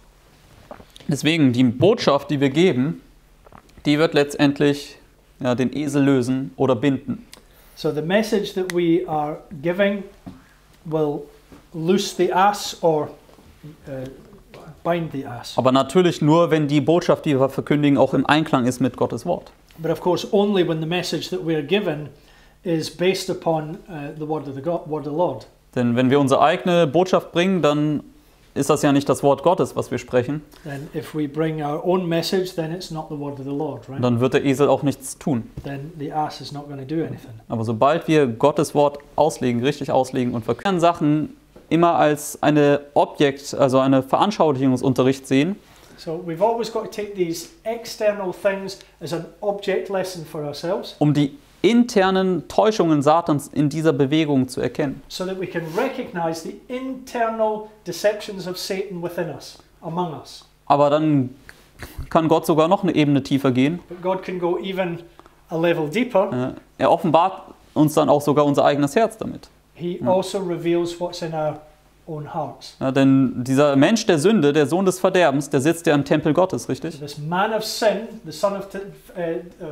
Deswegen die Botschaft, die wir geben, die wird letztendlich ja, den Esel lösen oder binden. So the message that we are giving will loose the ass or uh, bind the ass. Aber natürlich nur, wenn die Botschaft, die wir verkündigen, auch im Einklang ist mit Gottes Wort. But of course, only when the message that we are given is based upon uh, the word of the God, word of the Lord. Denn wenn wir unsere eigene Botschaft bringen, dann ist das ja nicht das Wort Gottes, was wir sprechen. Then, if we bring our own message, then it's not the word of the Lord, right? Dann wird der Esel auch nichts tun. Then the ass is not going to do anything. Aber sobald wir Gottes Wort auslegen, richtig auslegen und verkünden Sachen immer als eine Objekt, also eine Veranschaulichungsunterricht sehen, So we've always got to take these external things as an object lesson for ourselves, um die internen Täuschungen Satans in dieser Bewegung zu erkennen. so that we can recognize the internal deceptions of Satan within us, among us. Aber dann kann Gott sogar noch eine Ebene tiefer gehen. But God can go even a level deeper. Äh, Er offenbart uns dann auch sogar unser eigenes Herz damit. He also reveals what's in our own hearts. Ja, denn dieser Mensch der Sünde, der Sohn des Verderbens, der sitzt ja im Tempel Gottes, So richtig? this man of sin, the son of, t- uh, of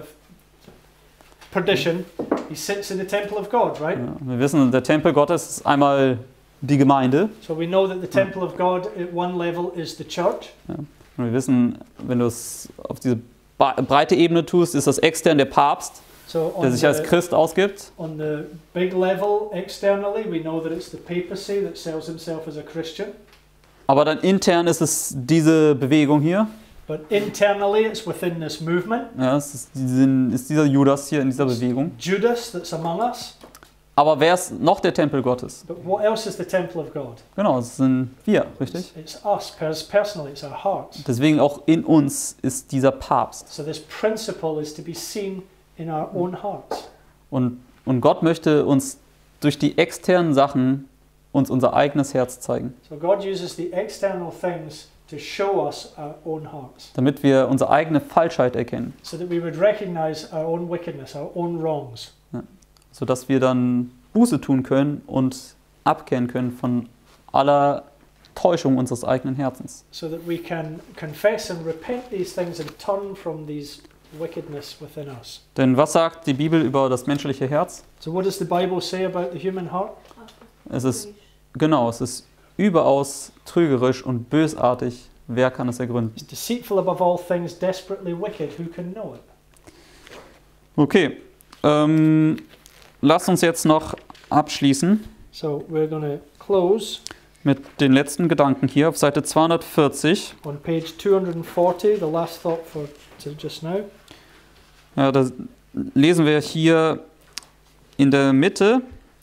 perdition, he sits in the temple of God, right? Ja, wir wissen, der Tempel Gottes ist einmal die Gemeinde. So we know that the temple of God at one level is the church. Und wir wissen, wenn du es auf diese ba- breite Ebene tust, ist das extern der Papst, So der on sich als the, Christ ausgibt. on the big level externally, we know that it's the papacy that sells himself as a Christian. Aber dann intern ist es diese Bewegung hier. But internally, it's within this movement. Ja, es ist, diesen, ist dieser Judas hier in dieser Bewegung. Judas that's among us. Aber wer ist noch der Tempel Gottes? But what else is the temple of God? Genau, es sind wir, richtig? It's us, pers- personally, it's our hearts. Deswegen auch in uns ist dieser Papst. So this principle is to be seen in our own hearts. Und, und Gott möchte uns durch die externen Sachen uns unser eigenes Herz zeigen, So God uses the external things to show us our own hearts, damit wir unsere eigene Falschheit erkennen, so that we would recognize our own wickedness, our own wrongs, sodass wir dann Buße tun können und abkehren können von aller Täuschung unseres eigenen Herzens. so that we can confess and repent these things and turn from these wickedness within us. Denn was sagt die Bibel über das menschliche Herz? So what does the Bible say about the human heart? Es ist, genau, es ist überaus trügerisch und bösartig. Wer kann es ergründen? It's deceitful above all things, desperately wicked. Who can know it? Okay, Ähm, lasst uns jetzt noch abschließen So we're going to close mit den letzten Gedanken hier auf Seite zweihundertvierzig. on page two forty, the last thought for to just now. Ja, da lesen wir hier in der Mitte,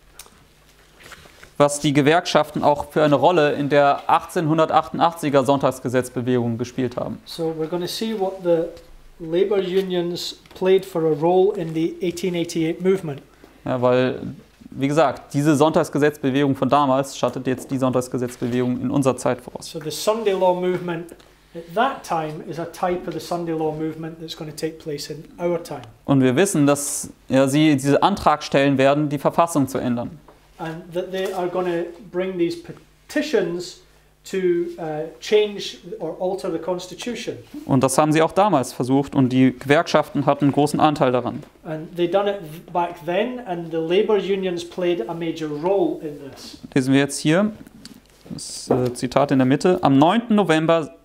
was die Gewerkschaften auch für eine Rolle in der achtzehnhundertachtundachtziger Sonntagsgesetzbewegung gespielt haben. So we're going to see what the labor unions played for a role in the eighteen eighty-eight movement. Ja, weil, wie gesagt, diese Sonntagsgesetzbewegung von damals schattet jetzt die Sonntagsgesetzbewegung in unserer Zeit voraus. So the Sunday law movement at that time is a type of the Sunday law movement that's going to take place in our time. Und wir wissen, dass ja, sie diesen Antrag stellen werden, die Verfassung zu ändern. And that they are going to bring these petitions to uh, change or alter the Constitution. Und das haben sie auch damals versucht und die Gewerkschaften hatten einen großen Anteil daran. And they done it back then, and the labor unions played a major role in this. Lesen wir jetzt hier, das äh, Zitat in der Mitte. Am neunten November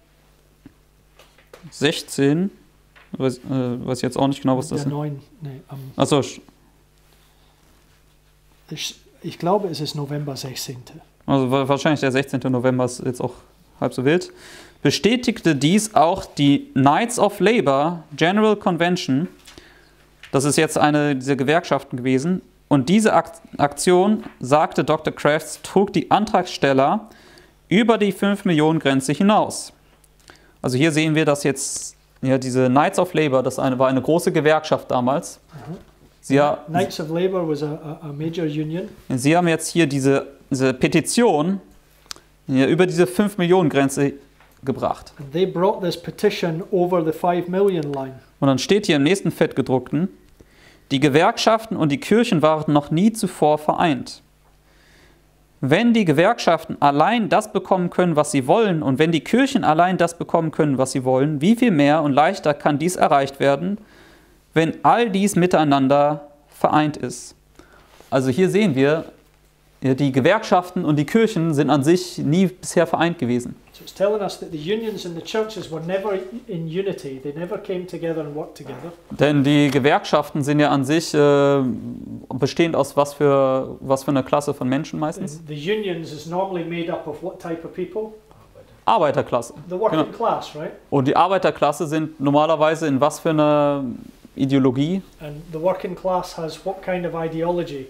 sechzehn, weiß, äh, weiß ich jetzt auch nicht genau, was das Der ist. neun, nee, am, Achso, ich, ich glaube, es ist November sechzehnten also wa- wahrscheinlich der sechzehnten November ist jetzt auch halb so wild. Bestätigte dies auch die Knights of Labour General Convention. Das ist jetzt eine dieser Gewerkschaften gewesen. Und diese Ak- Aktion, sagte Doktor Crafts, trug die Antragsteller über die fünf Millionen Grenze hinaus. Also hier sehen wir, dass jetzt ja, diese Knights of Labour, das eine, war eine große Gewerkschaft damals. Sie, ha- Knights of Labour was a, a, a major union. Sie haben jetzt hier diese, diese Petition ja, über diese fünf Millionen Grenze gebracht. And they brought this petition over the five million line. Und dann steht hier im nächsten Fettgedruckten, die Gewerkschaften und die Kirchen waren noch nie zuvor vereint. Wenn die Gewerkschaften allein das bekommen können, was sie wollen, und wenn die Kirchen allein das bekommen können, was sie wollen, wie viel mehr und leichter kann dies erreicht werden, wenn all dies miteinander vereint ist? Also hier sehen wir, ja, die Gewerkschaften und die Kirchen sind an sich nie bisher vereint gewesen. So it's telling us that the unions and the churches were never in unity. They never came together and worked together. Denn die Gewerkschaften sind ja an sich äh, bestehend aus was für, was für einer Klasse von Menschen meistens? The unions is normally made up of what type of people? Arbeiterklasse. The working Genau. class, right? Und die Arbeiterklasse sind normalerweise in was für einer Ideologie? And the working class has what kind of ideology?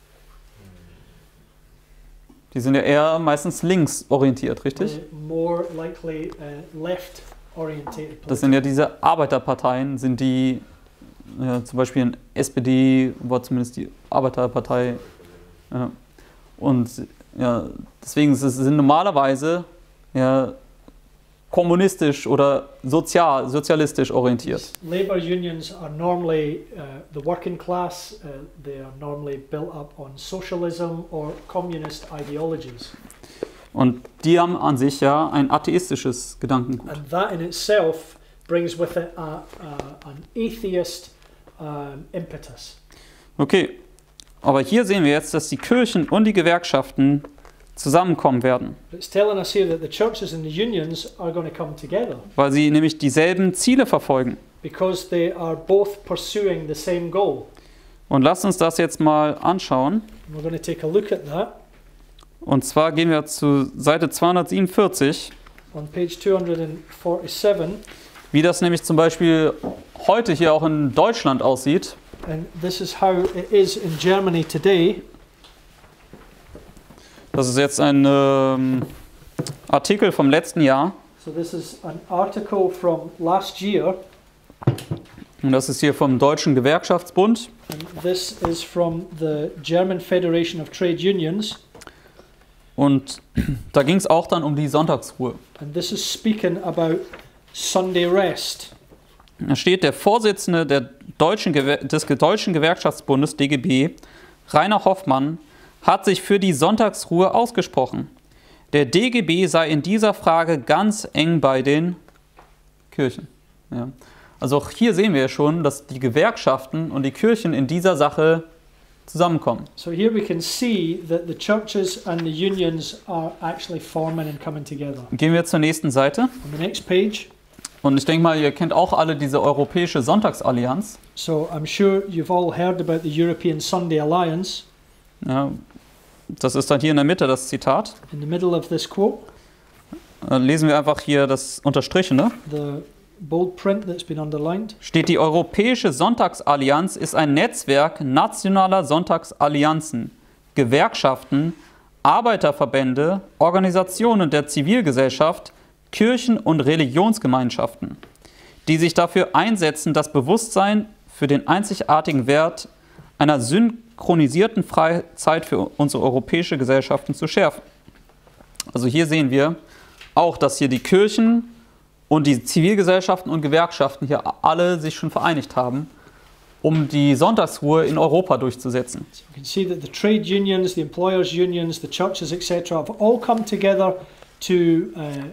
Die sind ja eher meistens links orientiert, richtig? Uh, more likely uh, left orientated. Das sind ja diese Arbeiterparteien, sind die, ja, zum Beispiel in S P D war zumindest die Arbeiterpartei. Ja. Und ja, deswegen ist es- sind normalerweise ja, kommunistisch oder sozial, sozialistisch orientiert. Labor unions are normally uh, the working class. Uh, they are normally built up on socialism or communist ideologies, Und die haben an sich ja ein atheistisches Gedankengut. and that in itself brings with it a, a, an atheist um, impetus. Okay, aber hier sehen wir jetzt, dass die Kirchen und die Gewerkschaften zusammenkommen werden, It's telling us here that the churches and the unions are going to come together weil sie nämlich dieselben Ziele verfolgen. because they are both pursuing the same goal. Und lasst uns das jetzt mal anschauen. And we're going to take a look at that Und zwar gehen wir zu Seite zweihundertsiebenundvierzig, on page two forty-seven. wie das nämlich zum Beispiel heute hier auch in Deutschland aussieht. And this is how it is in Germany today. Das ist jetzt ein ähm, Artikel vom letzten Jahr. So this is an article from last year, Und das ist hier vom Deutschen Gewerkschaftsbund. and this is from the German Federation of Trade Unions, Und da ging es auch dann um die Sonntagsruhe. and this is speaking about Sunday rest. Da steht, der Vorsitzende der Deutschen Gewer des Deutschen Gewerkschaftsbundes, D G B, Rainer Hoffmann, hat sich für die Sonntagsruhe ausgesprochen. Der D G B sei in dieser Frage ganz eng bei den Kirchen. Ja. Also auch hier sehen wir ja schon, dass die Gewerkschaften und die Kirchen in dieser Sache zusammenkommen. So here we can see that the churches and the unions are actually forming and coming together. Gehen wir zur nächsten Seite. On the next page, Und ich denke mal, ihr kennt auch alle diese Europäische Sonntagsallianz. So I'm sure you've all heard about the European Sunday Alliance. Ja, das ist dann hier in der Mitte das Zitat. In the middle of this quote, Äh, lesen wir einfach hier das Unterstrichene. the bold print that's been underlined. Steht, die Europäische Sonntagsallianz ist ein Netzwerk nationaler Sonntagsallianzen, Gewerkschaften, Arbeiterverbände, Organisationen der Zivilgesellschaft, Kirchen und Religionsgemeinschaften, die sich dafür einsetzen, das Bewusstsein für den einzigartigen Wert einer synchronisierten Freizeit für unsere europäische Gesellschaften zu schärfen. Also hier sehen wir auch, dass hier die Kirchen und die Zivilgesellschaften und Gewerkschaften hier alle sich schon vereinigt haben, um die Sonntagsruhe in Europa durchzusetzen. So you can see that the trade unions, the employers' unions, the churches, et cetera, have all come together to uh,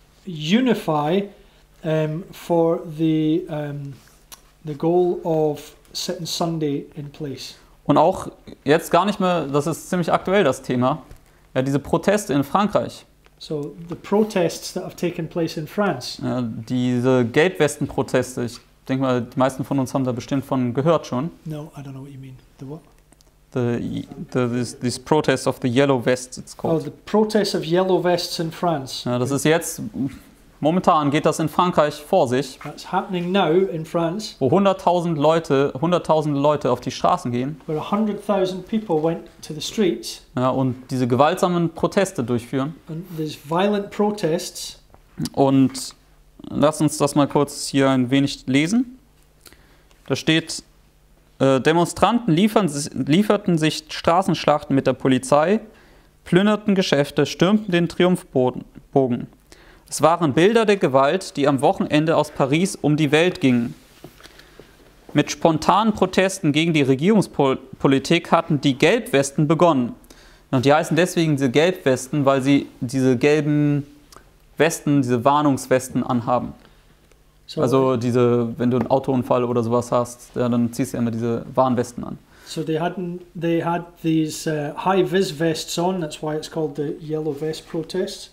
unify um, for the um, the goal of setting Sunday in place. Und auch jetzt gar nicht mehr, das ist ziemlich aktuell das Thema, ja, diese Proteste in Frankreich, So the protests that have taken place in France. ja, diese Gelbwesten-Proteste, ich denke mal, die meisten von uns haben da bestimmt von gehört schon. No, I don't know what you mean. The what? The, the, this, this protest of the yellow vests, it's Oh, called. the protests of yellow vests in France. Ja, das ist jetzt, momentan geht das in Frankreich vor sich, That's happening now in France, wo hunderttausend Leute, hunderttausende Leute auf die Straßen gehen, where one hundred thousand people went to the streets, ja, und diese gewaltsamen Proteste durchführen. and there's violent protests. Und lass uns das mal kurz hier ein wenig lesen. Da steht, äh, Demonstranten liefern, lieferten sich Straßenschlachten mit der Polizei, plünderten Geschäfte, stürmten den Triumphbogen. Es waren Bilder der Gewalt, die am Wochenende aus Paris um die Welt gingen. Mit spontanen Protesten gegen die Regierungspolitik hatten die Gelbwesten begonnen. Und die heißen deswegen diese Gelbwesten, weil sie diese gelben Westen, diese Warnungswesten anhaben. So, Also diese, wenn du einen Autounfall oder sowas hast, ja, dann ziehst du immer diese Warnwesten an. so they hadn't. They had these uh, high-vis vests on. That's why it's called the yellow vest protests.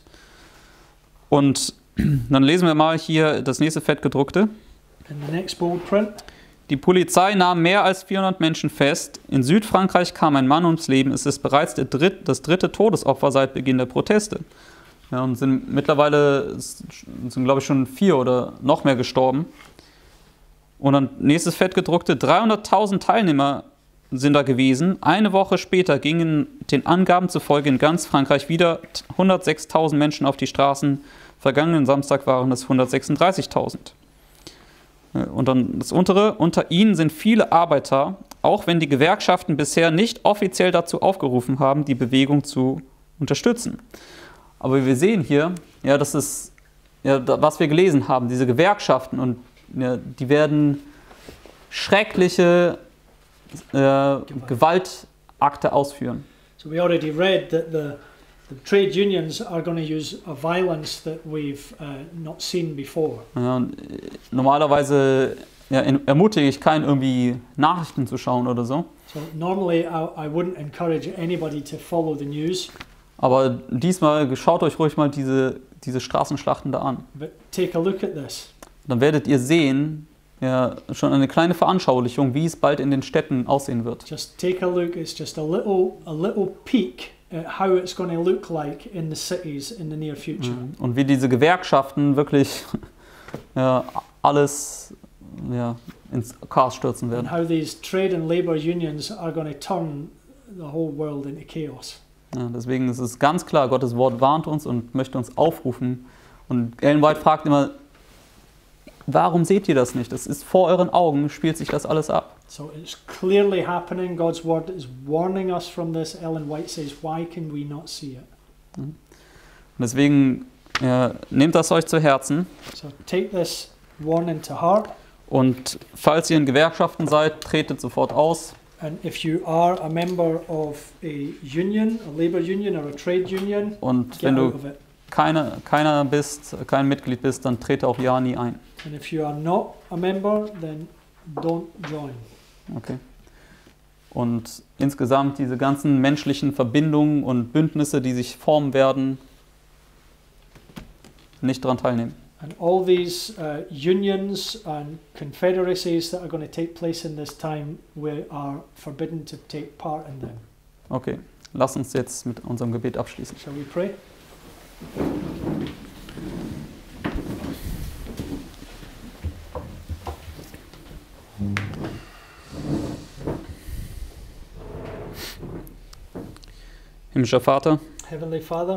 Und dann lesen wir mal hier das nächste fettgedruckte. In the next bold print, Die Polizei nahm mehr als vierhundert Menschen fest. In Südfrankreich kam ein Mann ums Leben. Es ist bereits der dritt, das dritte Todesopfer seit Beginn der Proteste. Ja, und sind mittlerweile, sind glaube ich schon vier oder noch mehr gestorben. Und dann nächstes fettgedruckte, dreihunderttausend Teilnehmer sind da gewesen. Eine Woche später gingen den Angaben zufolge in ganz Frankreich wieder hundertsechstausend Menschen auf die Straßen. Vergangenen Samstag waren es hundertsechsunddreißigtausend. Und dann das untere, unter ihnen sind viele Arbeiter, auch wenn die Gewerkschaften bisher nicht offiziell dazu aufgerufen haben, die Bewegung zu unterstützen. Aber wir sehen hier, ja, das ist, ja, was wir gelesen haben, diese Gewerkschaften, und ja, die werden schreckliche äh, Gewaltakte ausführen. so we already read that the the trade unions are going to use a violence that we've uh, not seen before. Ja, und normalerweise ja, ermutige ich keinen, irgendwie Nachrichten zu schauen oder so. So normally I, I wouldn't encourage anybody to follow the news, Aber diesmal schaut euch ruhig mal diese, diese Straßenschlachten da an. but take a look at this. Dann werdet ihr sehen, ja, schon eine kleine Veranschaulichung, wie es bald in den Städten aussehen wird. Just take a look. It's just a little a little peek at how it's going to look like in the cities in the near future. Und wie diese Gewerkschaften wirklich ja, alles ja, ins Chaos stürzen And werden. how these trade and labor unions are going to turn the whole world into chaos. Ja, deswegen ist es ganz klar, Gottes Wort warnt uns und möchte uns aufrufen. Und Ellen White fragt immer, warum seht ihr das nicht? Es ist vor euren Augen, spielt sich das alles ab. So it's clearly happening. God's word is warning us from this. Ellen White says, why can we not see it? Und deswegen ja, nehmt das euch zu Herzen. So take this warning to heart. Und falls ihr in Gewerkschaften seid, tretet sofort aus. And if you are a member of a union, a labor union or a trade union, Und get wenn out du of it. keine, keiner bist, kein Mitglied bist, dann trete auch ja nie ein. And if you are not a member, then don't join. Okay. Und insgesamt diese ganzen menschlichen Verbindungen und Bündnisse, die sich formen werden, nicht daran teilnehmen. And all these uh, unions and confederacies that are going to take place in this time, we are forbidden to take part in them. Okay, lass uns jetzt mit unserem Gebet abschließen. Shall we pray? Himmlischer Vater, Heavenly Father,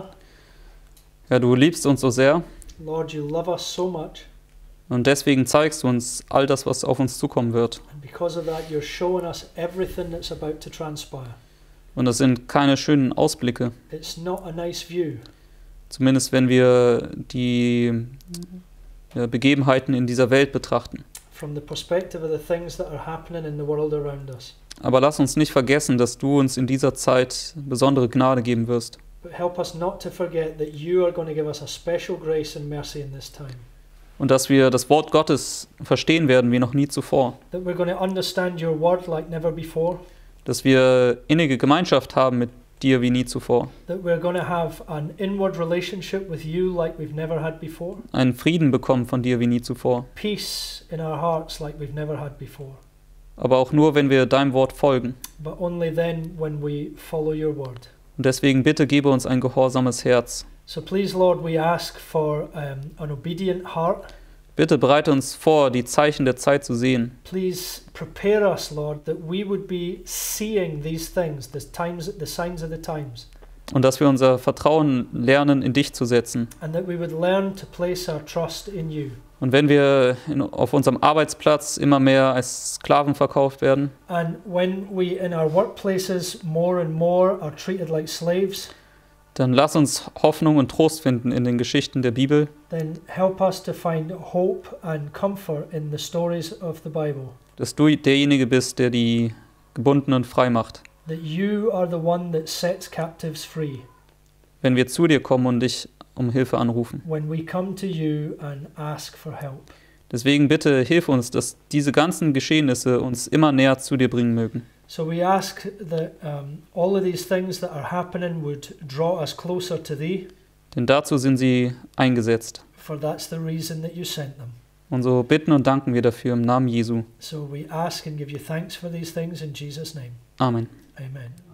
ja, du liebst uns so sehr Lord, you love us so much, und deswegen zeigst du uns all das, was auf uns zukommen wird. and because of that, you're showing us everything that's about to transpire. Und das sind keine schönen Ausblicke, It's not a nice view, zumindest wenn wir die ja, Begebenheiten in dieser Welt betrachten. from the perspective of the things that are happening in the world around us. Aber lass uns nicht vergessen, dass du uns in dieser Zeit besondere Gnade geben wirst. But help us not to forget that you are going to give us a special grace and mercy in this time. Und dass wir das Wort Gottes verstehen werden wie noch nie zuvor. That we're going to understand your word like never before. Dass wir innige Gemeinschaft haben mit dir wie nie zuvor. That we're going to have an inward relationship with you like we've never had before. Einen Frieden bekommen von dir wie nie zuvor. Peace in our hearts like we've never had before. Aber auch nur, wenn wir deinem Wort folgen. But only then when we follow your word. Und deswegen bitte gebe uns ein gehorsames Herz. So please, Lord, we ask for um, an obedient heart. Bitte bereite uns vor, die Zeichen der Zeit zu sehen. Please prepare us, Lord, that we would be seeing these things, the times, the signs of the times. Und dass wir unser Vertrauen lernen, in dich zu setzen. And that we would learn to place our trust in you. Und wenn wir in, auf unserem Arbeitsplatz immer mehr als Sklaven verkauft werden, And when we in our workplaces more and more are treated like slaves, dann lass uns Hoffnung und Trost finden in den Geschichten der Bibel, then help us to find hope and comfort in the stories of the Bible. dass du derjenige bist, der die Gebundenen frei macht. That you are the one that sets captives free. Wenn wir zu dir kommen und dich um Hilfe anrufen. When we come to you and ask for help. Deswegen bitte hilf uns, dass diese ganzen Geschehnisse uns immer näher zu dir bringen mögen. So we ask that um, all of these things that are happening would draw us closer to thee, Denn dazu sind sie eingesetzt. for that's the reason that you sent them. Und so bitten und danken wir dafür im Namen Jesu. So we ask and give you thanks for these things in Jesus' name. Amen. Amen.